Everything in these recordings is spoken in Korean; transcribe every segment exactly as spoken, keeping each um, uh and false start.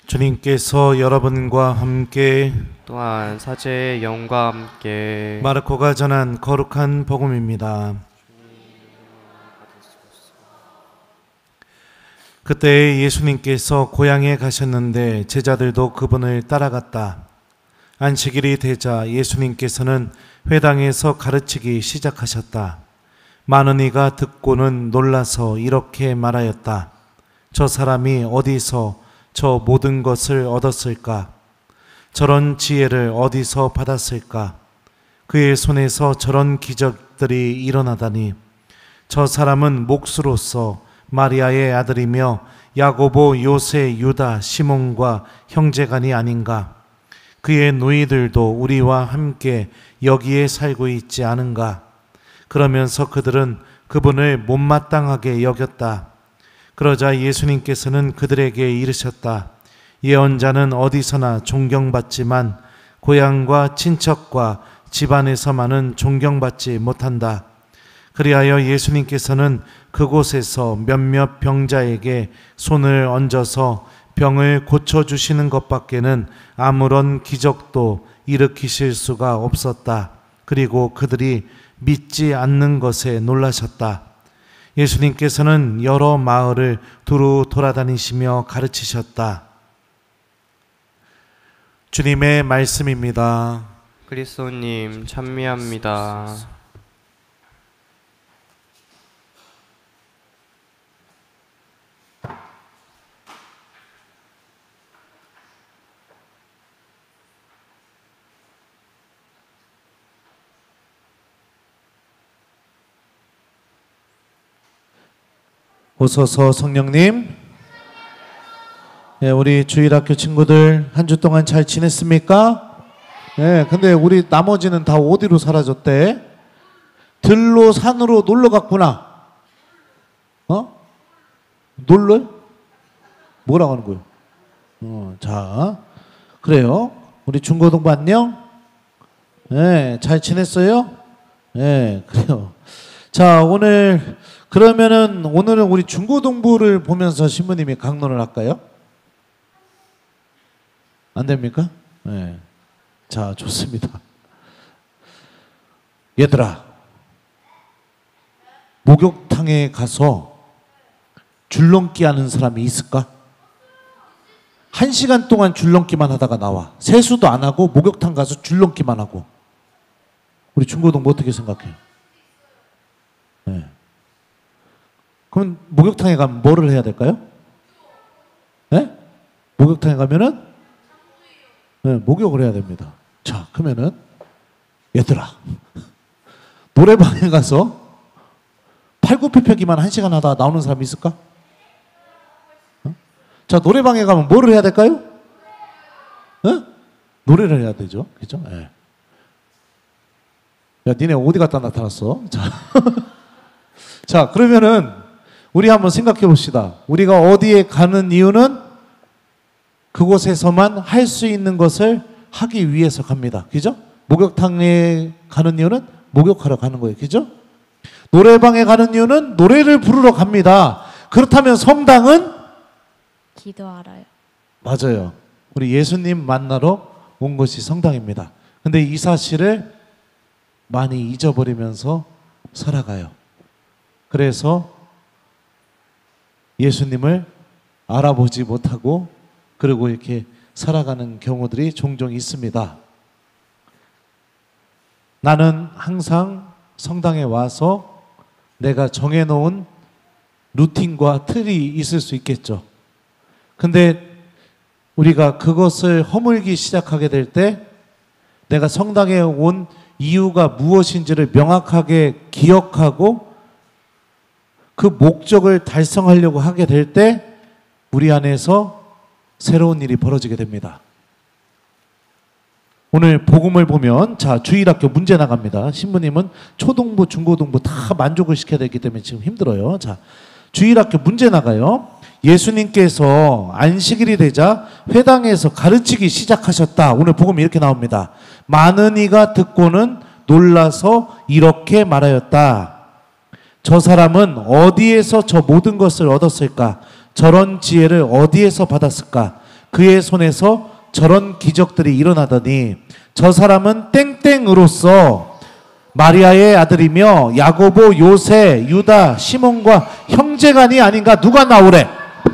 주님께서 여러분과 함께 또한 사제의 영과 함께 마르코가 전한 거룩한 복음입니다. 그때 예수님께서 고향에 가셨는데 제자들도 그분을 따라갔다. 안식일이 되자 예수님께서는 회당에서 가르치기 시작하셨다. 많은 이가 듣고는 놀라서 이렇게 말하였다. 저 사람이 어디서 저 모든 것을 얻었을까? 저런 지혜를 어디서 받았을까? 그의 손에서 저런 기적들이 일어나다니. 저 사람은 목수로서 마리아의 아들이며 야고보, 요세, 유다, 시몬과 형제간이 아닌가? 그의 누이들도 우리와 함께 여기에 살고 있지 않은가? 그러면서 그들은 그분을 못마땅하게 여겼다. 그러자 예수님께서는 그들에게 이르셨다. 예언자는 어디서나 존경받지만 고향과 친척과 집안에서만은 존경받지 못한다. 그리하여 예수님께서는 그곳에서 몇몇 병자에게 손을 얹어서 병을 고쳐주시는 것밖에는 아무런 기적도 일으키실 수가 없었다. 그리고 그들이 믿지 않는 것에 놀라셨다. 예수님께서는 여러 마을을 두루 돌아다니시며 가르치셨다. 주님의 말씀입니다. 그리스도님 찬미합니다. 오소서 성령님. 네, 우리 주일학교 친구들 한 주 동안 잘 지냈습니까? 네, 근데 우리 나머지는 다 어디로 사라졌대? 들로 산으로 놀러 갔구나. 어? 놀러? 뭐라고 하는 거예요? 어, 자, 그래요. 우리 중고등부 안녕? 네, 잘 지냈어요? 네, 그래요. 자, 오늘 그러면은 오늘은 우리 중고등부를 보면서 신부님이 강론을 할까요? 안 됩니까? 네. 자, 좋습니다. 얘들아, 목욕탕에 가서 줄넘기 하는 사람이 있을까? 한 시간 동안 줄넘기만 하다가 나와. 세수도 안 하고 목욕탕 가서 줄넘기만 하고. 우리 중고등부 어떻게 생각해요? 네. 그럼 목욕탕에 가면 뭐를 해야 될까요? 네? 목욕탕에 가면은 네, 목욕을 해야 됩니다. 자, 그러면은 얘들아, 노래방에 가서 팔굽혀펴기만 한 시간 하다가 나오는 사람이 있을까? 어? 자, 노래방에 가면 뭐를 해야 될까요? 어? 노래를 해야 되죠. 그죠? 네. 야, 니네 어디 갔다 나타났어? 자, 자, 그러면은 우리 한번 생각해 봅시다. 우리가 어디에 가는 이유는 그곳에서만 할 수 있는 것을 하기 위해서 갑니다. 그죠? 목욕탕에 가는 이유는 목욕하러 가는 거예요. 그죠? 노래방에 가는 이유는 노래를 부르러 갑니다. 그렇다면 성당은? 기도하러요. 맞아요. 우리 예수님 만나러 온 것이 성당입니다. 근데 이 사실을 많이 잊어버리면서 살아가요. 그래서 예수님을 알아보지 못하고 그리고 이렇게 살아가는 경우들이 종종 있습니다. 나는 항상 성당에 와서 내가 정해놓은 루틴과 틀이 있을 수 있겠죠. 근데 우리가 그것을 허물기 시작하게 될 때 내가 성당에 온 이유가 무엇인지를 명확하게 기억하고 그 목적을 달성하려고 하게 될 때 우리 안에서 새로운 일이 벌어지게 됩니다. 오늘 복음을 보면 자, 주일학교 문제 나갑니다. 신부님은 초등부, 중고등부 다 만족을 시켜야 되기 때문에 지금 힘들어요. 자, 주일학교 문제 나가요. 예수님께서 안식일이 되자 회당에서 가르치기 시작하셨다. 오늘 복음이 이렇게 나옵니다. 많은 이가 듣고는 놀라서 이렇게 말하였다. 저 사람은 어디에서 저 모든 것을 얻었을까? 저런 지혜를 어디에서 받았을까? 그의 손에서 저런 기적들이 일어나더니 저 사람은 땡땡으로서 마리아의 아들이며 야고보, 요세, 유다, 시몬과 형제간이 아닌가. 누가 나오래?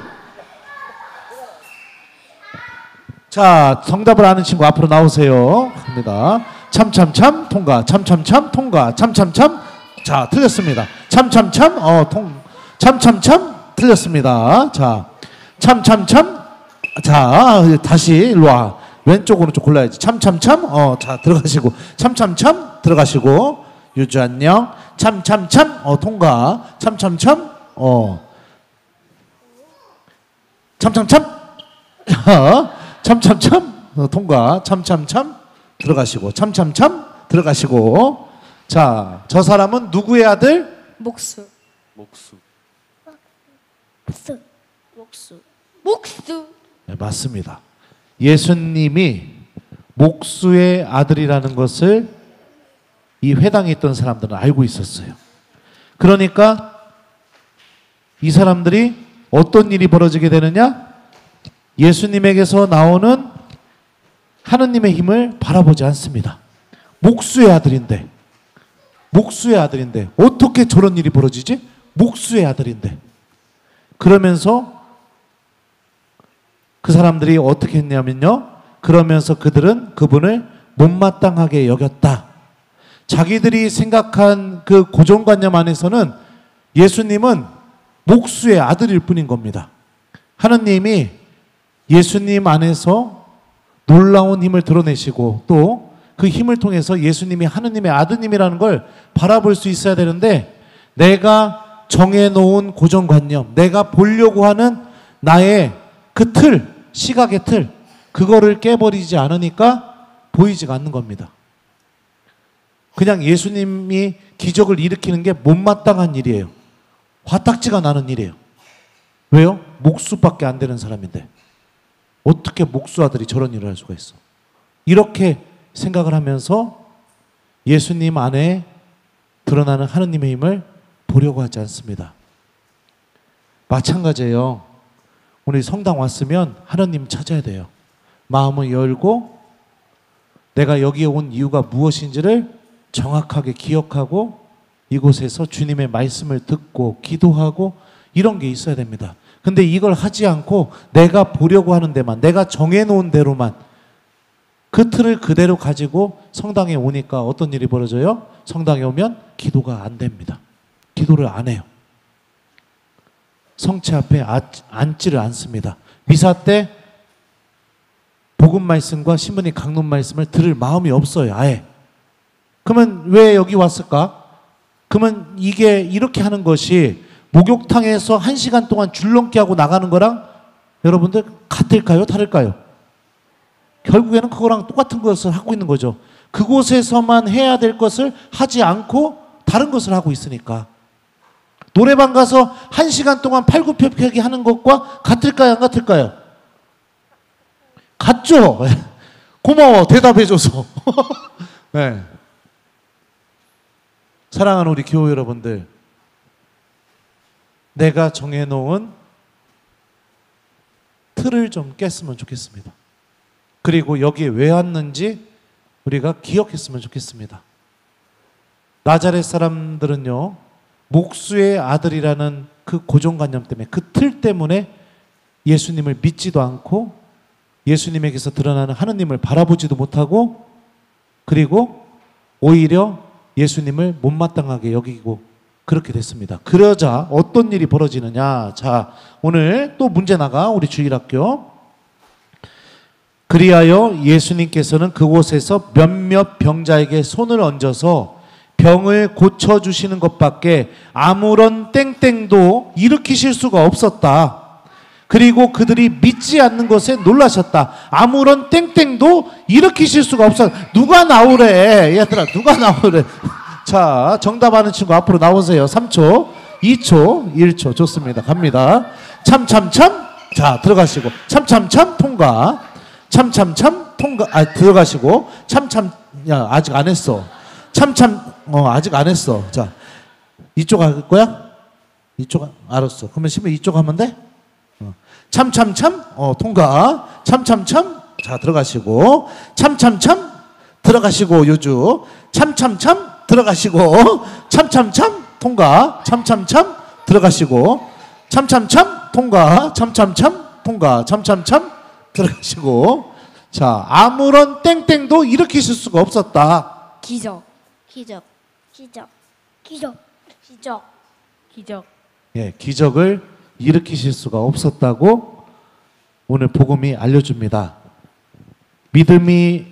자, 정답을 아는 친구 앞으로 나오세요. 갑니다. 참참참 통과. 참참참 통과. 참참참. 자, 틀렸습니다. 참참참 어 통 참참참 틀렸습니다. 자, 참참참. 자, 다시 일로 와. 왼쪽 오른쪽 골라야지. 참참참. 어, 자, 들어가시고. 참참참 들어가시고. 유주 안녕. 참참참. 어, 통과. 참참참. 어. 참참참. 참참참. 어, 통과. 참참참. 들어가시고. 참참참. 들어가시고. 자, 저 사람은 누구의 아들? 목수. 목수. 목수. 목수. 목수. 네, 맞습니다. 예수님이 목수의 아들이라는 것을 이 회당에 있던 사람들은 알고 있었어요. 그러니까 이 사람들이 어떤 일이 벌어지게 되느냐? 예수님에게서 나오는 하느님의 힘을 바라보지 않습니다. 목수의 아들인데, 목수의 아들인데 어떻게 저런 일이 벌어지지? 목수의 아들인데. 그러면서 그 사람들이 어떻게 했냐면요, 그러면서 그들은 그분을 못마땅하게 여겼다. 자기들이 생각한 그 고정관념 안에서는 예수님은 목수의 아들일 뿐인 겁니다. 하느님이 예수님 안에서 놀라운 힘을 드러내시고 또 그 힘을 통해서 예수님이 하느님의 아드님이라는 걸 바라볼 수 있어야 되는데, 내가 정해놓은 고정관념, 내가 보려고 하는 나의 그 틀, 시각의 틀, 그거를 깨버리지 않으니까 보이지가 않는 겁니다. 그냥 예수님이 기적을 일으키는 게 못마땅한 일이에요. 화딱지가 나는 일이에요. 왜요? 목수밖에 안 되는 사람인데 어떻게 목수 아들이 저런 일을 할 수가 있어? 이렇게 생각을 하면서 예수님 안에 드러나는 하느님의 힘을 보려고 하지 않습니다. 마찬가지예요. 우리 성당 왔으면 하느님 찾아야 돼요. 마음을 열고 내가 여기에 온 이유가 무엇인지를 정확하게 기억하고 이곳에서 주님의 말씀을 듣고 기도하고 이런 게 있어야 됩니다. 근데 이걸 하지 않고 내가 보려고 하는 데만, 내가 정해놓은 대로만 그 틀을 그대로 가지고 성당에 오니까 어떤 일이 벌어져요? 성당에 오면 기도가 안 됩니다. 기도를 안 해요. 성체 앞에 앉지를 않습니다. 미사 때 복음 말씀과 신부님 강론 말씀을 들을 마음이 없어요. 아예. 그러면 왜 여기 왔을까? 그러면 이게 이렇게 하는 것이 목욕탕에서 한 시간 동안 줄넘기 하고 나가는 거랑 여러분들 같을까요? 다를까요? 결국에는 그거랑 똑같은 것을 하고 있는 거죠. 그곳에서만 해야 될 것을 하지 않고 다른 것을 하고 있으니까. 노래방 가서 한 시간 동안 팔굽혀펴기 하는 것과 같을까요? 안 같을까요? 같죠? 고마워. 대답해줘서. 네. 사랑하는 우리 교우 여러분들, 내가 정해놓은 틀을 좀 깼으면 좋겠습니다. 그리고 여기에 왜 왔는지 우리가 기억했으면 좋겠습니다. 나자렛 사람들은요, 목수의 아들이라는 그 고정관념 때문에, 그 틀 때문에 예수님을 믿지도 않고 예수님에게서 드러나는 하느님을 바라보지도 못하고, 그리고 오히려 예수님을 못마땅하게 여기고 그렇게 됐습니다. 그러자 어떤 일이 벌어지느냐. 자, 오늘 또 문제 나가. 우리 주일학교. 그리하여 예수님께서는 그곳에서 몇몇 병자에게 손을 얹어서 병을 고쳐주시는 것밖에 아무런 땡땡도 일으키실 수가 없었다. 그리고 그들이 믿지 않는 것에 놀라셨다. 아무런 땡땡도 일으키실 수가 없었다. 누가 나오래? 얘들아, 누가 나오래? 자, 정답하는 친구 앞으로 나오세요. 삼 초, 이 초, 일 초. 좋습니다. 갑니다. 참참참. 자, 들어가시고. 참참참 통과. 참참참 통과. 아, 들어가시고. 참참. 야, 아직 안 했어. 참참. 어, 아직 안 했어. 자, 이쪽 할 거야? 이쪽. 알았어. 그러면 신부 이쪽 하면 돼? 어. 참참참 어, 통과. 참참참 자 들어가시고 참참참 들어가시고 요주 참참참 들어가시고 참참참 통과. 참참참 들어가시고 참참참 통과. 참참참 통과. 참참참 들어가시고 자 아무런 땡땡도 일으키실 수가 없었다. 기적. 기적. 기적. 기적. 기적. 기적. 예, 기적을 일으키실 수가 없었다고 오늘 복음이 알려줍니다. 믿음이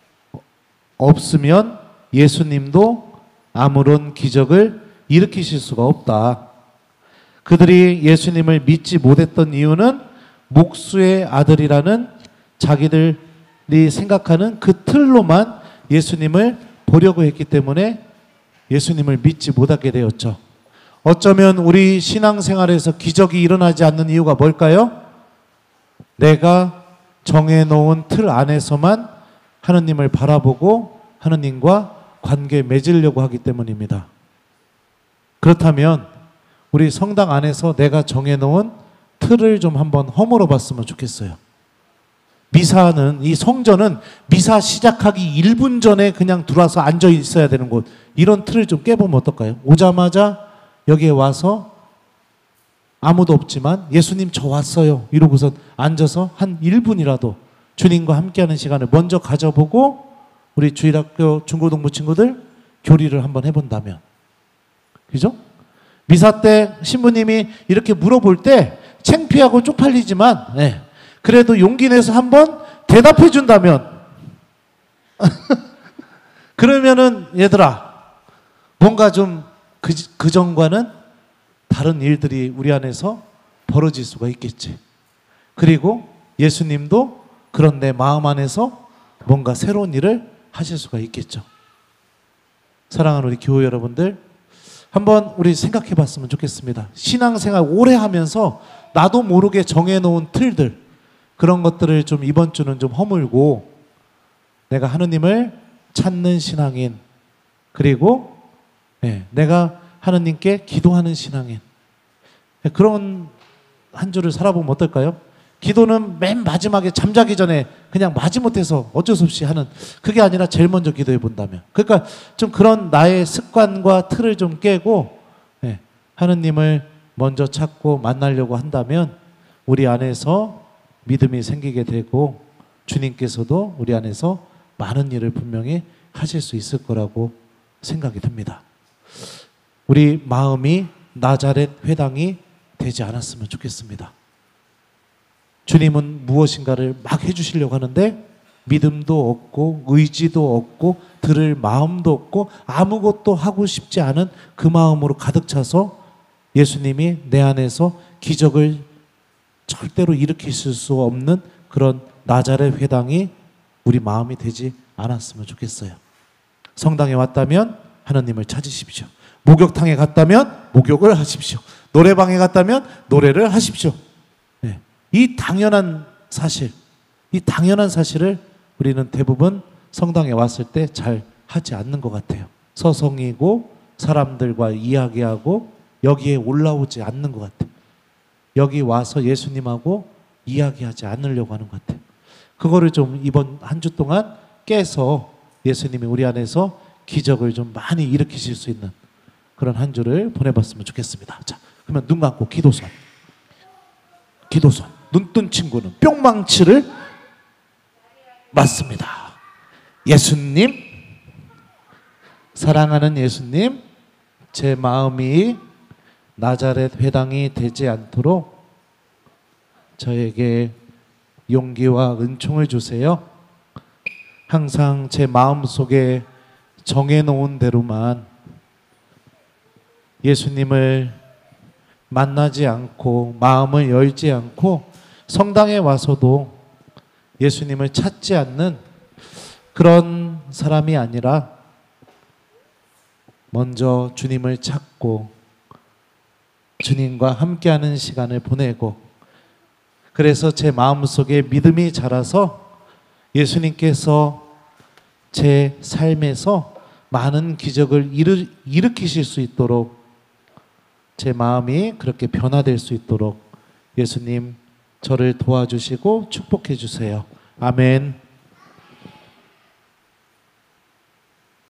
없으면 예수님도 아무런 기적을 일으키실 수가 없다. 그들이 예수님을 믿지 못했던 이유는 목수의 아들이라는 자기들이 생각하는 그 틀로만 예수님을 보려고 했기 때문에 예수님을 믿지 못하게 되었죠. 어쩌면 우리 신앙생활에서 기적이 일어나지 않는 이유가 뭘까요? 내가 정해놓은 틀 안에서만 하느님을 바라보고 하느님과 관계 맺으려고 하기 때문입니다. 그렇다면 우리 성당 안에서 내가 정해놓은 틀을 좀 한번 허물어 봤으면 좋겠어요. 미사는, 이 성전은 미사 시작하기 일 분 전에 그냥 들어와서 앉아 있어야 되는 곳, 이런 틀을 좀 깨보면 어떨까요? 오자마자 여기에 와서 아무도 없지만 예수님 저 왔어요 이러고서 앉아서 한 일 분이라도 주님과 함께하는 시간을 먼저 가져보고 우리 주일학교 중고등부 친구들 교리를 한번 해본다면, 그죠? 미사 때 신부님이 이렇게 물어볼 때 창피하고 쪽팔리지만 네, 그래도 용기 내서 한번 대답해 준다면 그러면은 얘들아 뭔가 좀 그, 그 전과는 다른 일들이 우리 안에서 벌어질 수가 있겠지. 그리고 예수님도 그런 내 마음 안에서 뭔가 새로운 일을 하실 수가 있겠죠. 사랑하는 우리 교회 여러분들, 한번 우리 생각해 봤으면 좋겠습니다. 신앙생활 오래 하면서 나도 모르게 정해놓은 틀들, 그런 것들을 좀 이번 주는 좀 허물고 내가 하느님을 찾는 신앙인, 그리고 네, 내가 하느님께 기도하는 신앙인, 그런 한 주를 살아보면 어떨까요? 기도는 맨 마지막에 잠자기 전에 그냥 마지못해서 어쩔 수 없이 하는, 그게 아니라 제일 먼저 기도해 본다면, 그러니까 좀 그런 나의 습관과 틀을 좀 깨고 네, 하느님을 먼저 찾고 만나려고 한다면 우리 안에서 믿음이 생기게 되고 주님께서도 우리 안에서 많은 일을 분명히 하실 수 있을 거라고 생각이 듭니다. 우리 마음이 나자렛 회당이 되지 않았으면 좋겠습니다. 주님은 무엇인가를 막 해주시려고 하는데 믿음도 없고 의지도 없고 들을 마음도 없고 아무것도 하고 싶지 않은 그 마음으로 가득 차서 예수님이 내 안에서 기적을 절대로 일으키실 수 없는 그런 나자렛 회당이 우리 마음이 되지 않았으면 좋겠어요. 성당에 왔다면 하나님을 찾으십시오. 목욕탕에 갔다면 목욕을 하십시오. 노래방에 갔다면 노래를 하십시오. 네. 이 당연한 사실, 이 당연한 사실을 우리는 대부분 성당에 왔을 때 잘 하지 않는 것 같아요. 서성이고 사람들과 이야기하고 여기에 올라오지 않는 것 같아요. 여기 와서 예수님하고 이야기하지 않으려고 하는 것 같아요. 그거를 좀 이번 한 주 동안 깨서 예수님이 우리 안에서 기적을 좀 많이 일으키실 수 있는 그런 한 주를 보내봤으면 좋겠습니다. 자, 그러면 눈 감고 기도선. 기도선. 눈뜬 친구는 뿅망치를 맞습니다. 예수님, 사랑하는 예수님, 제 마음이 나자렛 회당이 되지 않도록 저에게 용기와 은총을 주세요. 항상 제 마음속에 정해놓은 대로만 예수님을 만나지 않고 마음을 열지 않고 성당에 와서도 예수님을 찾지 않는 그런 사람이 아니라 먼저 주님을 찾고 주님과 함께하는 시간을 보내고, 그래서 제 마음속에 믿음이 자라서 예수님께서 제 삶에서 많은 기적을 일으, 일으키실 수 있도록 제 마음이 그렇게 변화될 수 있도록 예수님 저를 도와주시고 축복해 주세요. 아멘.